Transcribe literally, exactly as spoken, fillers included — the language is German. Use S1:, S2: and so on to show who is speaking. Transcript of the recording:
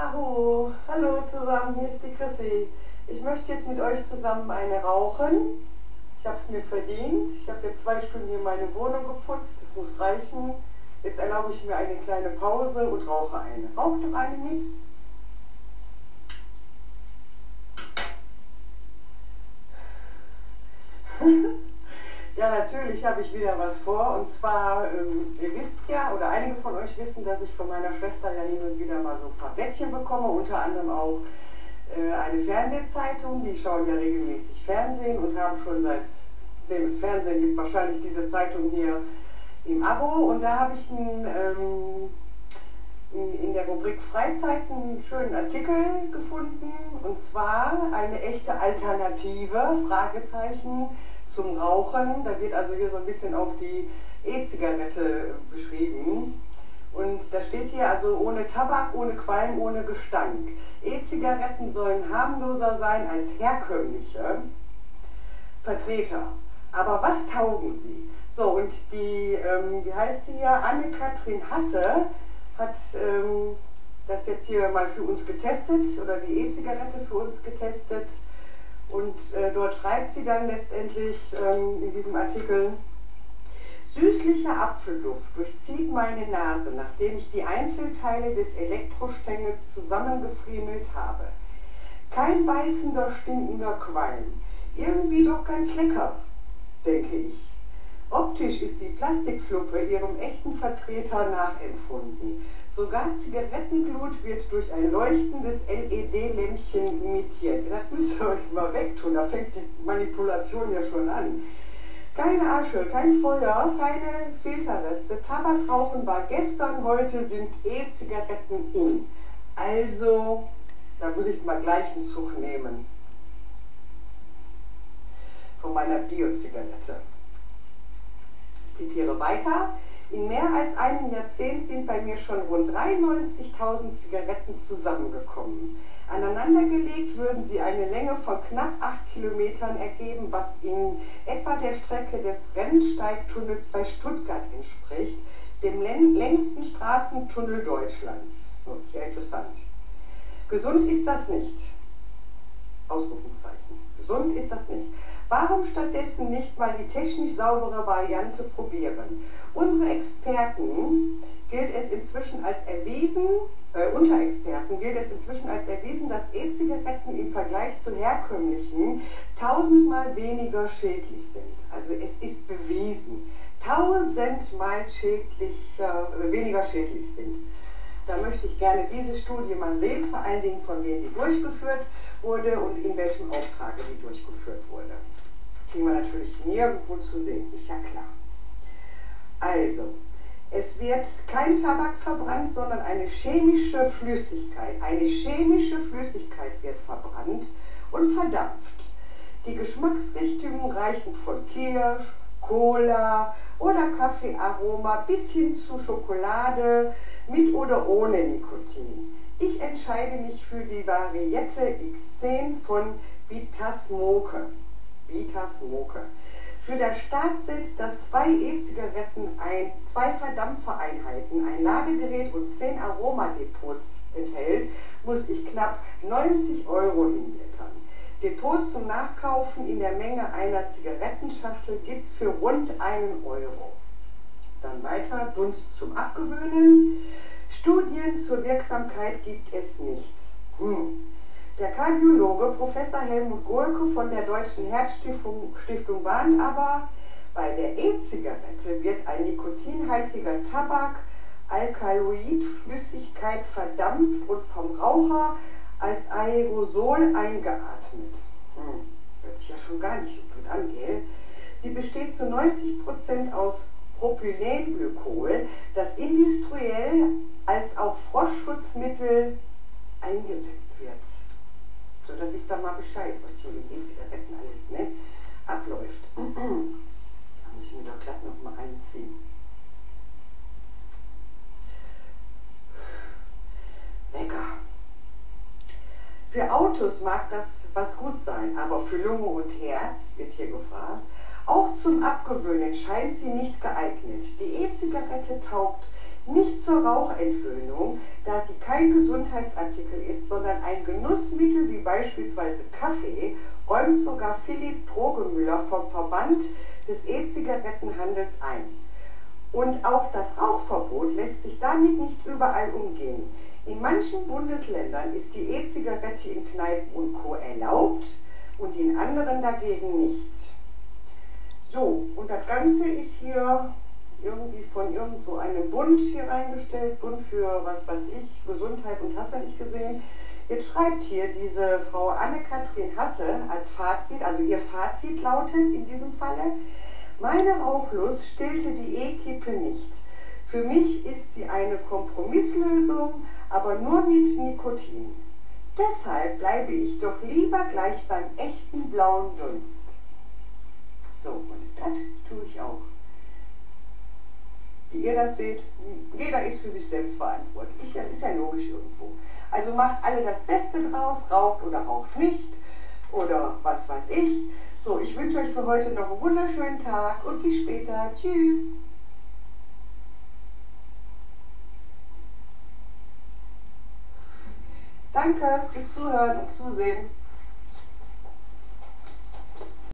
S1: Aho, hallo zusammen, hier ist die Chrissy. Ich möchte jetzt mit euch zusammen eine rauchen. Ich habe es mir verdient. Ich habe jetzt zwei Stunden hier meine Wohnung geputzt, das muss reichen. Jetzt erlaube ich mir eine kleine Pause und rauche eine. Raucht doch eine mit? Ja, natürlich habe ich wieder was vor, und zwar, ähm, ihr wisst ja, oder einige von euch wissen, dass ich von meiner Schwester ja hin und wieder mal so ein paar Blättchen bekomme, unter anderem auch äh, eine Fernsehzeitung. Die schauen ja regelmäßig Fernsehen und haben schon, seitdem es Fernsehen gibt, wahrscheinlich diese Zeitung hier im Abo. Und da habe ich einen, ähm, in, in der Rubrik Freizeit einen schönen Artikel gefunden, und zwar eine echte Alternative, Fragezeichen, zum Rauchen. Da wird also hier so ein bisschen auch die E-Zigarette beschrieben. Und da steht hier also ohne Tabak, ohne Qualm, ohne Gestank. E-Zigaretten sollen harmloser sein als herkömmliche Vertreter. Aber was taugen sie? So, und die, ähm, wie heißt sie hier, Anne-Kathrin Hasse hat ähm, das jetzt hier mal für uns getestet, oder die E-Zigarette für uns getestet. Und äh, dort schreibt sie dann letztendlich ähm, in diesem Artikel: Süßlicher Apfelduft durchzieht meine Nase, nachdem ich die Einzelteile des Elektrostängels zusammengefriemelt habe. Kein beißender, stinkender Qualm. Irgendwie doch ganz lecker, denke ich. Optisch ist die Plastikfluppe ihrem echten Vertreter nachempfunden. Sogar Zigarettenglut wird durch ein leuchtendes L E D-Lämpchen imitiert. Das müsst ihr euch mal wegtun, da fängt die Manipulation ja schon an. Keine Asche, kein Feuer, keine Filterreste. Tabakrauchen war gestern, heute sind E-Zigaretten in. Also, da muss ich mal gleich einen Zug nehmen. Von meiner Bio-Zigarette. Ich zitiere weiter. In mehr als einem Jahrzehnt sind bei mir schon rund dreiundneunzigtausend Zigaretten zusammengekommen. Aneinandergelegt würden sie eine Länge von knapp acht Kilometern ergeben, was in etwa der Strecke des Rennsteigtunnels bei Stuttgart entspricht, dem längsten Straßentunnel Deutschlands. Oh, sehr interessant. Gesund ist das nicht. Ausrufungszeichen. Gesund ist das nicht. Warum stattdessen nicht mal die technisch saubere Variante probieren? Unsere Experten gilt es inzwischen als erwiesen, äh, unter Experten gilt es inzwischen als erwiesen, dass E-Zigaretten im Vergleich zu herkömmlichen tausendmal weniger schädlich sind. Also es ist bewiesen, tausendmal schädlicher, äh, weniger schädlich sind. Da möchte ich gerne diese Studie mal sehen, vor allen Dingen von wem die durchgeführt wurde und in welchem Auftrag die durchgeführt wurde. Kriegen wir natürlich nirgendwo zu sehen, ist ja klar. Also, es wird kein Tabak verbrannt, sondern eine chemische Flüssigkeit. Eine chemische Flüssigkeit wird verbrannt und verdampft. Die Geschmacksrichtungen reichen von Kirsch, Cola oder Kaffeearoma bis hin zu Schokolade mit oder ohne Nikotin. Ich entscheide mich für die Variette X zehn von Vitasmoke. Vitasmoke. Für das Startset, das zwei E-Zigaretten, ein, zwei Verdampfereinheiten, ein Ladegerät und zehn Aromadepots enthält, muss ich knapp neunzig Euro hinblättern. Depots zum Nachkaufen in der Menge einer Zigarettenschachtel gibt es für rund einen Euro. Dann weiter, Dunst zum Abgewöhnen. Studien zur Wirksamkeit gibt es nicht. Hm. Der Kardiologe Professor Helmut Gohlke von der Deutschen Herzstiftung Stiftung warnt aber, bei der E-Zigarette wird ein nikotinhaltiger Tabak, Alkaloidflüssigkeit verdampft und vom Raucher als Aerosol eingeatmet. Hm, hört sich ja schon gar nicht so gut an, gell? Sie besteht zu neunzig Prozent aus Propylenglykol, das industriell als auch Frostschutzmittel eingesetzt wird. So, dann wisst ihr mal Bescheid, was hier mit E-Zigaretten alles, ne, abläuft. Da muss ich mir doch glatt noch mal einziehen. Lecker. Für Autos mag das was gut sein, aber für Lunge und Herz, wird hier gefragt, auch zum Abgewöhnen scheint sie nicht geeignet. Die E-Zigarette taugt Nicht zur Rauchentwöhnung, da sie kein Gesundheitsartikel ist, sondern ein Genussmittel wie beispielsweise Kaffee, räumt sogar Philipp Drogemüller vom Verband des E-Zigarettenhandels ein. Und auch das Rauchverbot lässt sich damit nicht überall umgehen. In manchen Bundesländern ist die E-Zigarette in Kneipen und Co. erlaubt und in anderen dagegen nicht. So, und das Ganze ist hier irgendwie von irgend so einem Bund hier reingestellt, Bund für, was weiß ich, Gesundheit und hast du nicht gesehen. Jetzt schreibt hier diese Frau Anne-Kathrin Hasse als Fazit, also ihr Fazit lautet in diesem Falle: Meine Rauchlust stillte die E-Kippe nicht. Für mich ist sie eine Kompromisslösung, aber nur mit Nikotin. Deshalb bleibe ich doch lieber gleich beim echten blauen Dunst. So, und das tue ich auch. Wie ihr das seht, jeder ist für sich selbst verantwortlich. Ist ja logisch irgendwo. Also macht alle das Beste draus, raucht oder raucht nicht oder was weiß ich. So, ich wünsche euch für heute noch einen wunderschönen Tag und bis später. Tschüss. Danke fürs Zuhören und Zusehen.